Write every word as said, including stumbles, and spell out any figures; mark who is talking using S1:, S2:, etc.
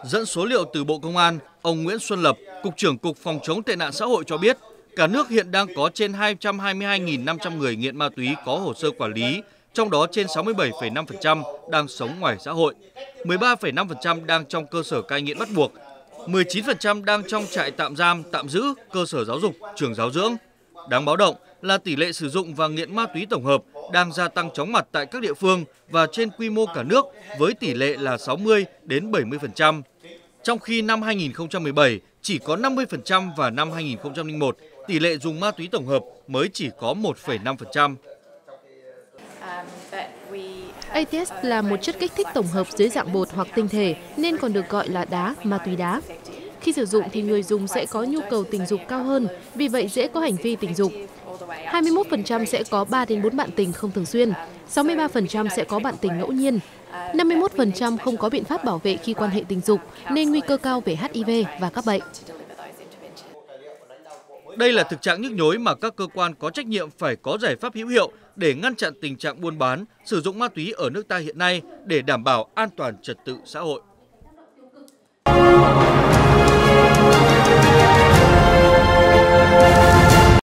S1: Dẫn số liệu từ Bộ Công an, ông Nguyễn Xuân Lập, Cục trưởng Cục Phòng chống tệ nạn xã hội cho biết, cả nước hiện đang có trên hai trăm hai mươi hai nghìn năm trăm người nghiện ma túy có hồ sơ quản lý, trong đó trên sáu mươi bảy phẩy năm phần trăm đang sống ngoài xã hội, mười ba phẩy năm phần trăm đang trong cơ sở cai nghiện bắt buộc, mười chín phần trăm đang trong trại tạm giam, tạm giữ, cơ sở giáo dục, trường giáo dưỡng. Đáng báo động là tỷ lệ sử dụng và nghiện ma túy tổng hợp đang gia tăng chóng mặt tại các địa phương và trên quy mô cả nước với tỷ lệ là sáu mươi đến bảy mươi phần trăm. Trong khi năm hai nghìn không trăm mười bảy chỉ có năm mươi phần trăm và năm hai nghìn không trăm lẻ một tỷ lệ dùng ma túy tổng hợp mới chỉ có một phẩy năm phần trăm.
S2: a tê ét là một chất kích thích tổng hợp dưới dạng bột hoặc tinh thể nên còn được gọi là đá, ma túy đá. Khi sử dụng thì người dùng sẽ có nhu cầu tình dục cao hơn, vì vậy dễ có hành vi tình dục. hai mươi mốt phần trăm sẽ có ba đến bốn bạn tình không thường xuyên, sáu mươi ba phần trăm sẽ có bạn tình ngẫu nhiên, năm mươi mốt phần trăm không có biện pháp bảo vệ khi quan hệ tình dục nên nguy cơ cao về hát i vê và các bệnh.
S1: Đây là thực trạng nhức nhối mà các cơ quan có trách nhiệm phải có giải pháp hữu hiệu để ngăn chặn tình trạng buôn bán, sử dụng ma túy ở nước ta hiện nay để đảm bảo an toàn trật tự xã hội.